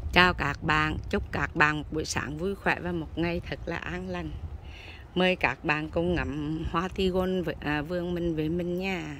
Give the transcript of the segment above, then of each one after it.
Chào các bạn, chúc các bạn một buổi sáng vui khỏe và một ngày thật là an lành. Mời các bạn cùng ngắm hoa tigon vườn mình với mình nha.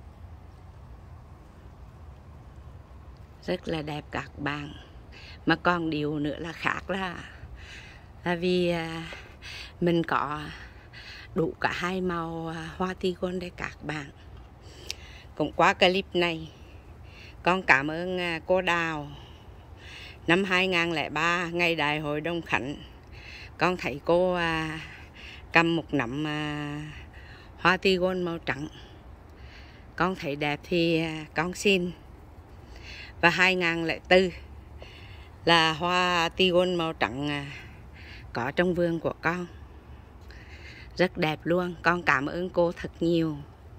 Rất là đẹp các bạn. Mà còn điều nữa là khác là vì mình có đủ cả hai màu hoa tigon đây các bạn. Cũng qua clip này, con cảm ơn cô Đào. Năm 2003, ngày Đại hội Đồng Khánh, con thấy cô cầm một nắm hoa tigon màu trắng. Con thấy đẹp thì con xin. Và 2004 là hoa tigon màu trắng có trong vườn của con. Rất đẹp luôn, con cảm ơn cô thật nhiều.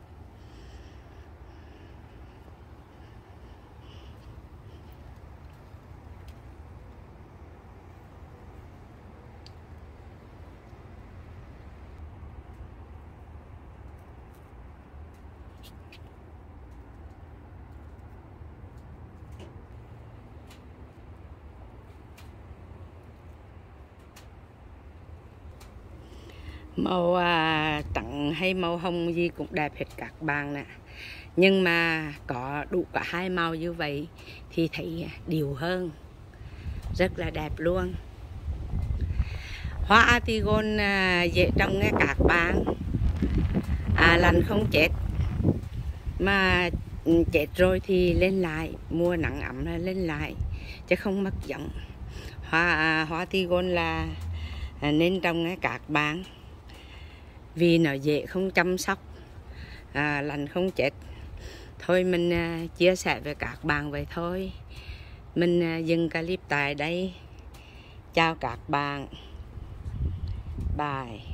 Màu trắng hay màu hồng gì cũng đẹp hết các bạn nè. Nhưng mà có đủ cả hai màu như vậy thì thấy điều hơn. Rất là đẹp luôn. Hoa tigon dễ trồng nghe các bạn. Lành không chết. Mà chết rồi thì lên lại, mùa nắng ấm là lên lại, chứ không mất giống. Hoa tigon là nên trồng nghe các bạn. Vì nó dễ không chăm sóc, lành không chết. Thôi mình chia sẻ với các bạn vậy thôi. Mình dừng clip tại đây. Chào các bạn. Bye.